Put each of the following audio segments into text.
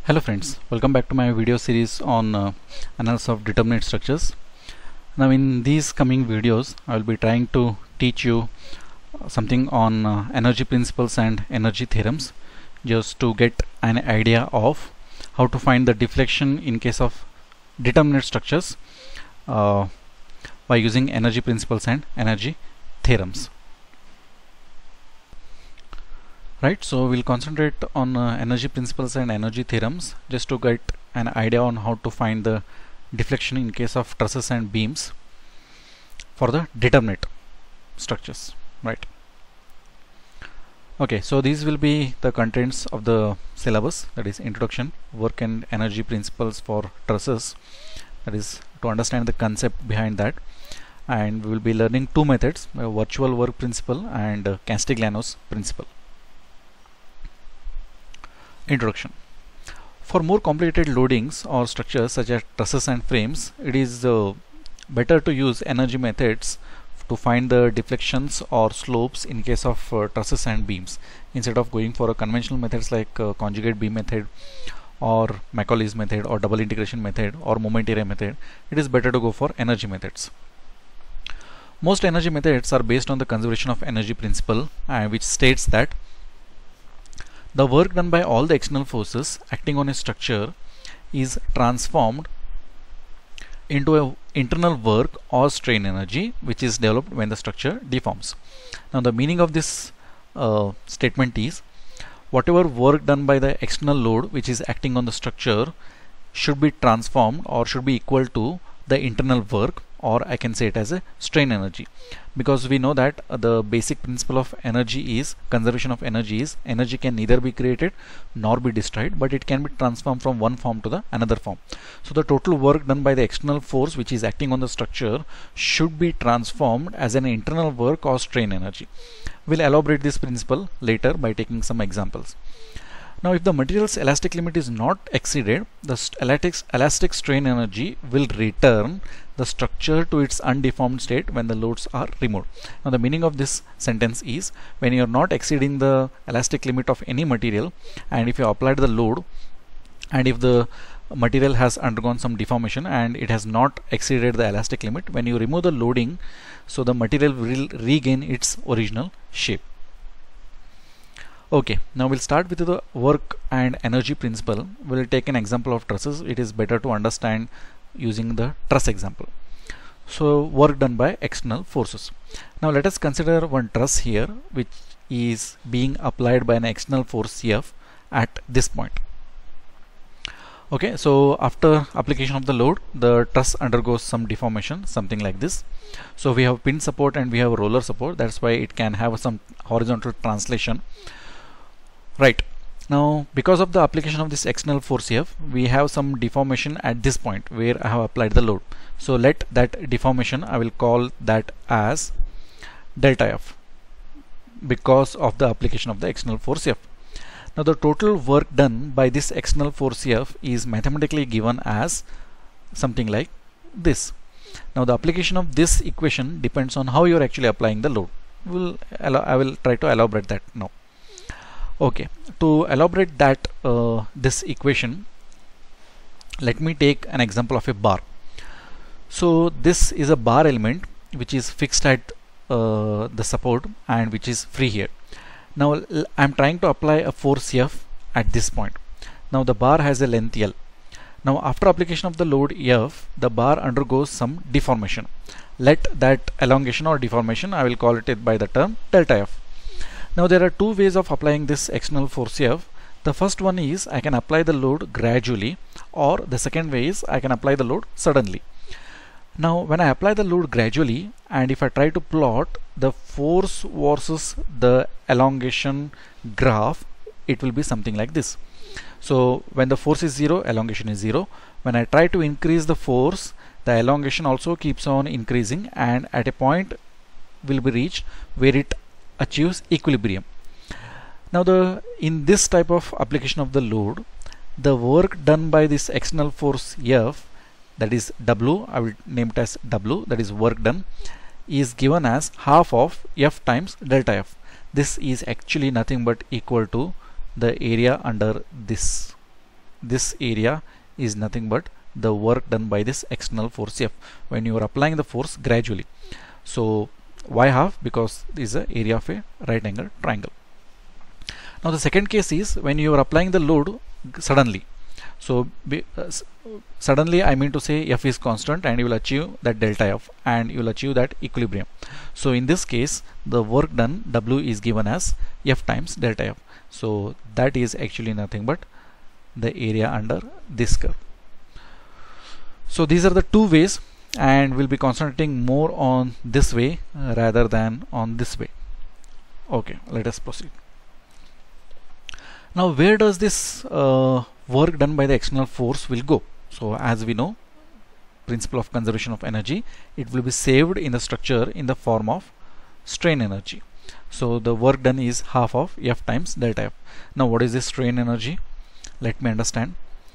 Hello friends, welcome back to my video series on analysis of determinate structures. Now in these coming videos I will be trying to teach you something on energy principles and energy theorems, just to get an idea of how to find the deflection in case of determinate structures by using energy principles and energy theorems. Right, so we'll concentrate on energy principles and energy theorems just to get an idea on how to find the deflection in case of trusses and beams for the determinate structures. Right. Okay, so these will be the contents of the syllabus, that is introduction, work and energy principles for trusses, that is to understand the concept behind that, and we will be learning two methods, virtual work principle and Castigliano's principle. Introduction. For more complicated loadings or structures such as trusses and frames, it is better to use energy methods to find the deflections or slopes in case of trusses and beams, instead of going for a conventional methods like conjugate beam method or Macaulay's method or double integration method or moment area method. It is better to go for energy methods. Most energy methods are based on the conservation of energy principle, which states that the work done by all the external forces acting on a structure is transformed into an internal work or strain energy which is developed when the structure deforms. Now the meaning of this statement is, whatever work done by the external load which is acting on the structure should be transformed or should be equal to the internal work, or I can say it as a strain energy, because we know that the basic principle of energy is conservation of energy is energy can neither be created nor be destroyed, but it can be transformed from one form to the another form. So the total work done by the external force which is acting on the structure should be transformed as an internal work or strain energy. We'll elaborate this principle later by taking some examples. Now if the material's elastic limit is not exceeded, the elastic strain energy will return the structure to its undeformed state when the loads are removed. Now the meaning of this sentence is, when you are not exceeding the elastic limit of any material, and if you applied the load, and if the material has undergone some deformation and it has not exceeded the elastic limit, when you remove the loading, so the material will regain its original shape. Okay, now we'll start with the work and energy principle. We'll take an example of trusses. It is better to understand using the truss example. So work done by external forces. Now let us consider one truss here which is being applied by an external force F at this point. Okay, so after application of the load, the truss undergoes some deformation, something like this. So we have pin support and we have roller support. That's why it can have some horizontal translation. Right, now because of the application of this external force F, we have some deformation at this point where I have applied the load. So let that deformation, I will call that as delta F, because of the application of the external force F. Now the total work done by this external force F is mathematically given as something like this. Now the application of this equation depends on how you are actually applying the load. I will try to elaborate that now. Okay, to elaborate that this equation, let me take an example of a bar. So this is a bar element which is fixed at the support and which is free here. Now I'm trying to apply a force F at this point. Now the bar has a length L. Now after application of the load F, the bar undergoes some deformation. Let that elongation or deformation, I will call it by the term delta F. Now there are two ways of applying this external force F. The first one is I can apply the load gradually, or the second way is I can apply the load suddenly. Now when I apply the load gradually, and if I try to plot the force versus the elongation graph, it will be something like this. So when the force is 0, elongation is 0. When I try to increase the force, the elongation also keeps on increasing, and at a point will be reached where it achieves equilibrium. Now in this type of application of the load, the work done by this external force F, that is W, I will name it as W, that is work done, is given as half of F times delta F. This is actually nothing but equal to the area under this this area is nothing but the work done by this external force F when you are applying the force gradually. So y half, because this is the area of a right angle triangle. Now the second case is when you are applying the load suddenly. So suddenly, I mean to say, F is constant and you will achieve that delta F and you will achieve that equilibrium. So in this case, the work done W is given as F times delta F. So that is actually nothing but the area under this curve. So these are the two ways, and we'll be concentrating more on this way rather than on this way. Okay, let us proceed. Now where does this work done by the external force will go? So as we know, principle of conservation of energy, it will be saved in the structure in the form of strain energy. So the work done is half of F times delta F. Now what is this strain energy? Let me understand.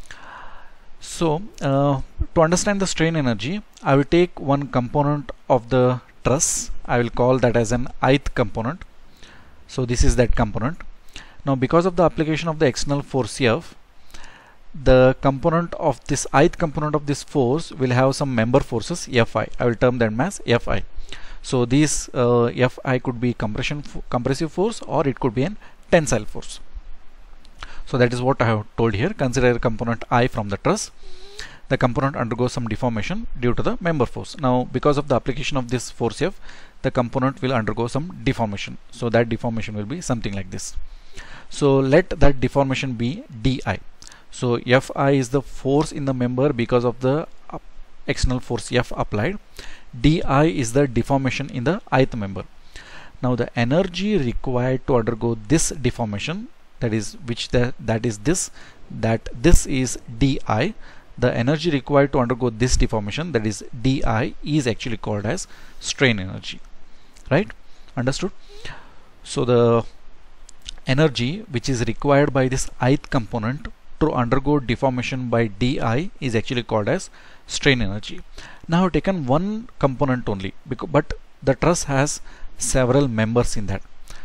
So to understand the strain energy, I will take one component of the truss. I will call that as an ith component. So this is that component. Now because of the application of the external force F, the component of this ith component of this force will have some member forces Fi. I will term them as Fi. So these Fi could be compressive force, or it could be an tensile force. So that is what I have told here. Consider a component I from the truss. The component undergoes some deformation due to the member force. Now because of the application of this force F, the component will undergo some deformation. So that deformation will be something like this. So let that deformation be Di. So Fi is the force in the member because of the external force F applied. Di is the deformation in the ith member. Now the energy required to undergo this deformation, that is this is Di. The energy required to undergo this deformation, that is Di, is actually called as strain energy. Right? Understood? So the energy which is required by this ith component to undergo deformation by Di is actually called as strain energy. Now I have taken one component only, but the truss has several members in that.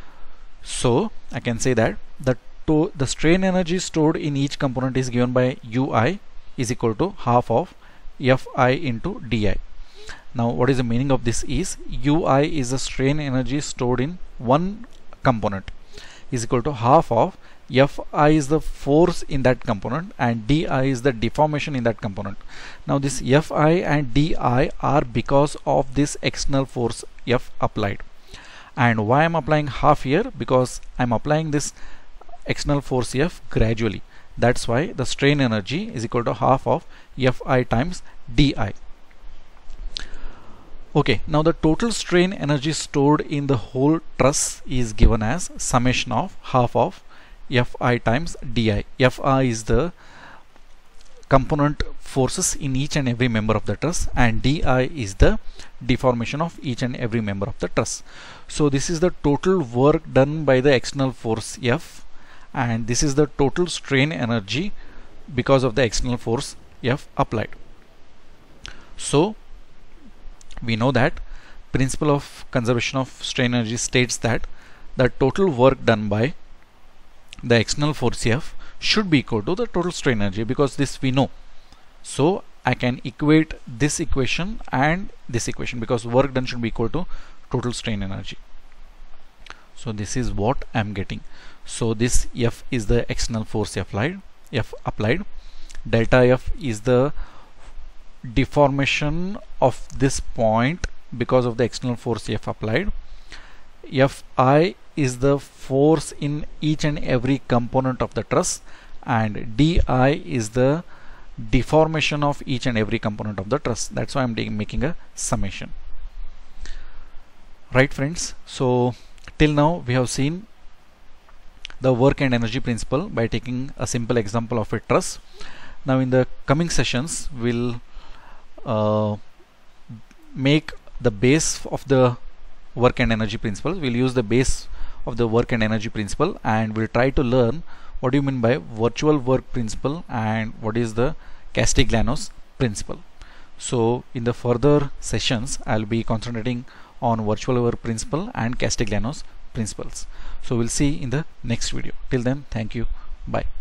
So I can say that the strain energy stored in each component is given by Ui is equal to half of Fi into Di. Now what is the meaning of this is Ui is the strain energy stored in one component is equal to half of Fi is the force in that component and Di is the deformation in that component. Now this Fi and Di are because of this external force F applied. And why I am applying half here? Because I am applying this external force F gradually. That's why the strain energy is equal to half of Fi times Di. Okay, now the total strain energy stored in the whole truss is given as summation of half of Fi times Di. Fi is the component forces in each and every member of the truss, and Di is the deformation of each and every member of the truss. So this is the total work done by the external force F, and this is the total strain energy because of the external force F applied. So we know that principle of conservation of strain energy states that the total work done by the external force F should be equal to the total strain energy, because this we know. So I can equate this equation and this equation, because work done should be equal to total strain energy. So this is what I am getting. So this F is the external force F applied. Delta F is the deformation of this point because of the external force F applied. Fi is the force in each and every component of the truss, and Di is the deformation of each and every component of the truss. That's why I'm making a summation. Right, friends? So till now we have seen the work and energy principle by taking a simple example of a truss. Now in the coming sessions we'll make the base of the work and energy principle. We'll use the base of the work and energy principle, and we'll try to learn what do you mean by virtual work principle and what is the Castigliano's principle. So in the further sessions I'll be concentrating on virtual work principle and Castigliano's principles. So we'll see in the next video. Till then, thank you. Bye.